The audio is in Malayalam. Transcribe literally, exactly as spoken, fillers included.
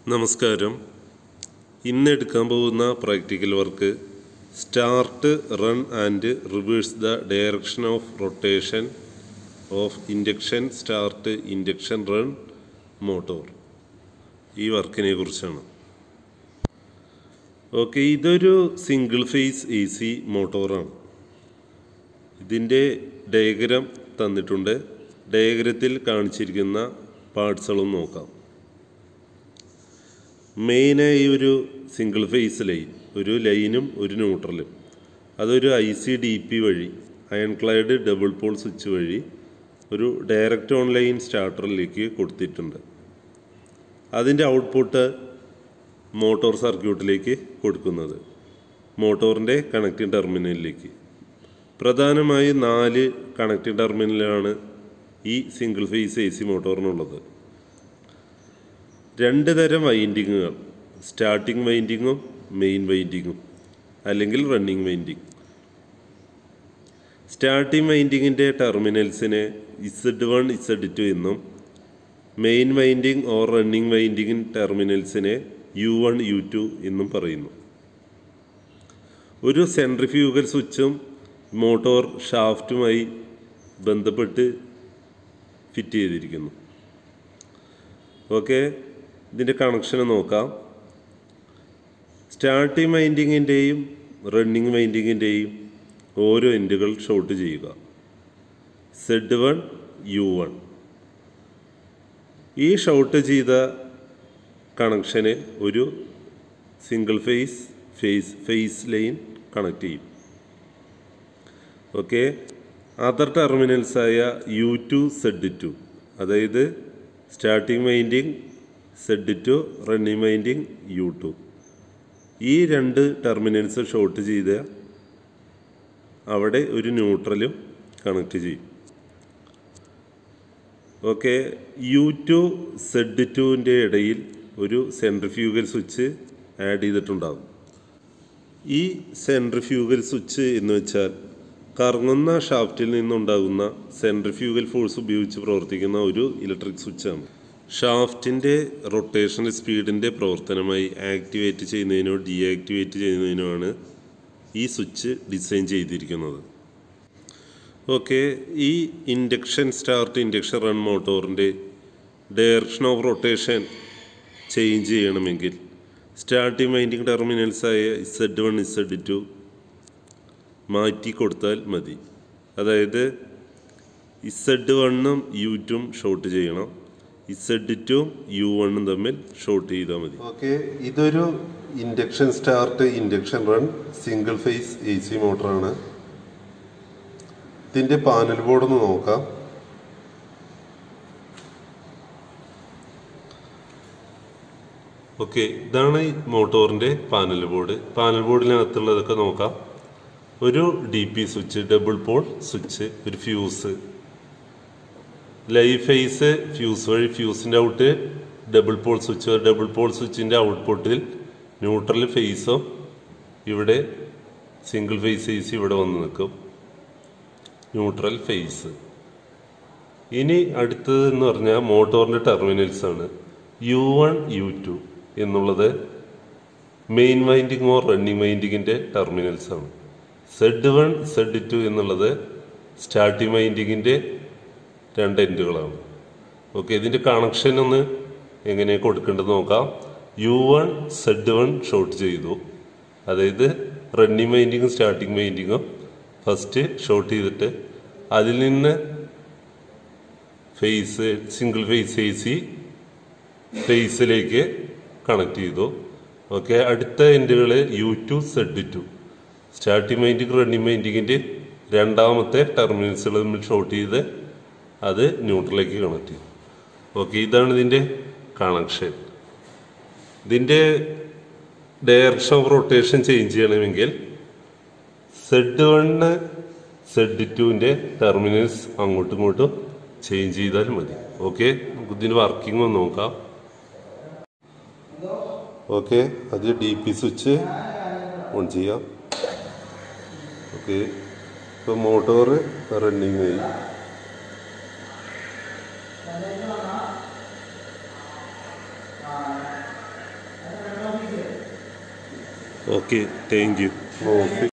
നമസ്കാരം. ഇന്ന് എടുക്കാൻ പോകുന്ന practical work start run and reverse the direction of rotation of induction start induction run motor. ഈ വർക്കിനെ കുറിച്ചാണ്. ഓക്കെ, ഇതൊരു സിംഗിൾ ഫേസ് എ സി മോട്ടോറാണ്. ഇതിൻ്റെ ഡയഗ്രാം തന്നിട്ടുണ്ട്. ഡയഗ്രത്തിൽ കാണിച്ചിരിക്കുന്ന പാർട്സുകളും നോക്കാം. മെയിനായി ഒരു സിംഗിൾ ഫേസ് ലൈൻ, ഒരു ലൈനും ഒരു ന്യൂട്രലും, അതൊരു ഐ സി ഡി പി വഴി അയൺക്ലൈഡ് ഡബിൾ പോൾ സ്വിച്ച് വഴി ഒരു ഡയറക്റ്റ് ഓൺ ലൈൻ സ്റ്റാർട്ടറിലേക്ക് കൊടുത്തിട്ടുണ്ട്. അതിൻ്റെ ഔട്ട്പുട്ട് മോട്ടോർ സർക്യൂട്ടിലേക്ക് കൊടുക്കുന്നത് മോട്ടോറിൻ്റെ കണക്റ്റിംഗ് ടെർമിനലിലേക്ക്. പ്രധാനമായും നാല് കണക്റ്റിംഗ് ടെർമിനലാണ് ഈ സിംഗിൾ ഫേസ് എ സി മോട്ടോറിനുള്ളത്. രണ്ട് തരം വൈൻഡിങ്ങുകൾ, സ്റ്റാർട്ടിംഗ് വൈൻഡിങ്ങും മെയിൻ വൈൻഡിങ്ങും അല്ലെങ്കിൽ റണ്ണിങ് വൈൻഡിങ്. സ്റ്റാർട്ടിംഗ് വൈൻഡിങ്ങിൻ്റെ ടെർമിനൽസിനെ ഇസഡ് വൺ ഇസഡ് ടു എന്നും main winding or running winding ടെർമിനൽസിനെ യു വൺ യു ടു എന്നും പറയുന്നു. ഒരു സെൻട്രിഫ്യൂഗൽ സ്വിച്ചും മോട്ടോർ ഷാഫ്റ്റുമായി ബന്ധപ്പെട്ട് ഫിറ്റ് ചെയ്തിരിക്കുന്നു. ഓക്കെ, ഇതിൻ്റെ കണക്ഷൻ നോക്കാം. സ്റ്റാർട്ടിംഗ് വൈൻഡിങ്ങിൻ്റെയും റണ്ണിങ് വൈൻഡിങ്ങിൻ്റെയും ഓരോ എൻഡുകൾ ഷോർട്ട് ചെയ്യുക. Z one U one. ഈ ഷോർട്ട് ചെയ്ത കണക്ഷന് ഒരു single phase phase phase line connect ചെയ്യും. ഓക്കെ, അതർ ടെർമിനൽസായ യു ടു സെഡ് ടു, അതായത് starting winding Z two, running winding U two, ഈ രണ്ട് ടെർമിനൽസ് ഷോർട്ട് ചെയ്ത് അവിടെ ഒരു ന്യൂട്രലും കണക്ട് ചെയ്യും. ഓക്കെ, യു ടു സെഡ് ടുവിൻ്റെ ഇടയിൽ ഒരു സെൻട്രിഫ്യൂഗൽ സ്വിച്ച് ആഡ് ചെയ്തിട്ടുണ്ടാകും. ഈ സെൻട്രിഫ്യൂഗൽ സ്വിച്ച് എന്ന് വെച്ചാൽ കറങ്ങുന്ന ഷാഫ്റ്റിൽ നിന്നുണ്ടാകുന്ന സെൻട്രിഫ്യൂഗൽ ഫോഴ്സ് ഉപയോഗിച്ച് പ്രവർത്തിക്കുന്ന ഒരു ഇലക്ട്രിക് സ്വിച്ചാണ്. ഷാഫ്റ്റിൻ്റെ റൊട്ടേഷൻ സ്പീഡിൻ്റെ പ്രവർത്തനമായി ആക്ടിവേറ്റ് ചെയ്യുന്നതിനോ ഡീആക്ടിവേറ്റ് ചെയ്യുന്നതിനോയാണ് ഈ സ്വിച്ച് ഡിസൈൻ ചെയ്തിരിക്കുന്നത്. ഓക്കെ, ഈ ഇൻഡക്ഷൻ സ്റ്റാർട്ട് ഇൻഡക്ഷൻ റൺ മോട്ടോറിൻ്റെ ഡയറക്ഷൻ ഓഫ് റൊട്ടേഷൻ ചേഞ്ച് ചെയ്യണമെങ്കിൽ സ്റ്റാർട്ടിംഗ് വൈൻഡിങ് ടെർമിനൽസായ ഇസഡ് വൺ ഇസഡ് ടു മാറ്റി കൊടുത്താൽ മതി. അതായത് ഇസഡ് വണ്ണും യു ടും ഷോർട്ട് ചെയ്യണം, ഇസഡ് ടും യു വണ്ണും തമ്മിൽ ഷോർട്ട് ചെയ്താൽ മതി. ഓക്കെ, ഇതൊരു induction start induction run single phase A C മോട്ടറാണ്. ഇതിൻ്റെ പാനൽ ബോർഡ് ഒന്ന് നോക്കാം. ഓക്കെ, ഇതാണ് ഈ മോട്ടോറിൻ്റെ പാനൽ ബോർഡ്. പാനൽ ബോർഡിനകത്തുള്ളതൊക്കെ നോക്കാം. ഒരു D P switch, double pole switch, ഒരു ഫ്യൂസ്, ലൈവ് ഫേസ് ഫ്യൂസ് വഴി ഫ്യൂസിൻ്റെ out double pole switch, double pole സ്വിച്ചിൻ്റെ ഔട്ട്പുട്ടിൽ ന്യൂട്രൽ ഫേസും ഇവിടെ സിംഗിൾ ഫേസ് എ സി ഇവിടെ വന്ന് നിൽക്കും, ന്യൂട്രൽ ഫേസ്. ഇനി അടുത്തത് എന്ന് പറഞ്ഞാൽ മോട്ടോറിൻ്റെ ടെർമിനൽസ് ആണ്. യു വൺ യു ടു എന്നുള്ളത് മെയിൻ വൈൻഡിങ് ഓർ റണ്ണിങ് വൈൻഡിങ്ങിൻ്റെ ടെർമിനൽസ് ആണ്. സെഡ് വൺ സെഡ് ടു എന്നുള്ളത് സ്റ്റാർട്ടിംഗ് വൈൻഡിങ്ങിൻ്റെ രണ്ട് എൻഡുകളാണ്. ഓക്കെ, ഇതിൻ്റെ കണക്ഷൻ ഒന്ന് എങ്ങനെ കൊടുക്കേണ്ടത് നോക്കാം. U one Z one short ചെയ്തു, അതായത് റണ്ണിങ് വൈൻഡിങ്ങും സ്റ്റാർട്ടിംഗ് വൈൻഡിങ്ങും ഫസ്റ്റ് ഷോർട്ട് ചെയ്തിട്ട് അതിൽ നിന്ന് phase single phase A C ഫേസിലേക്ക് കണക്ട് ചെയ്തു. ഓക്കെ, അടുത്ത എൻഡുകൾ U two Z two, starting winding running വൈൻഡിങ്ങിൻ്റെ രണ്ടാമത്തെ ടെർമിനൽസുകൾ തമ്മിൽ ഷോർട്ട് ചെയ്ത് അത് ന്യൂട്രലിലേക്ക് കണക്ട് ചെയ്യും. ഓക്കെ, ഇതാണ് ഇതിൻ്റെ കണക്ഷൻ. ഇതിൻ്റെ ഡയറക്ഷൻ ഓഫ് റൊട്ടേഷൻ ചേഞ്ച് ചെയ്യണമെങ്കിൽ സെഡ് വണ്ണ് സെഡ് ടുവിൻ്റെ ടെർമിനൽസ് അങ്ങോട്ടും ഇങ്ങോട്ടും ചേഞ്ച് ചെയ്താൽ മതി. ഓക്കെ, നമുക്ക് ഇതിൻ്റെ വർക്കിംഗ് ഒന്ന് നോക്കാം. ഓക്കെ, അത് ഡി പി സ്വിച്ച് ഓൺ ചെയ്യാം. ഓക്കെ, ഇപ്പോൾ മോട്ടോർ റണ്ണിങ് ആയി. Okay, thank you. ഓക്കെ.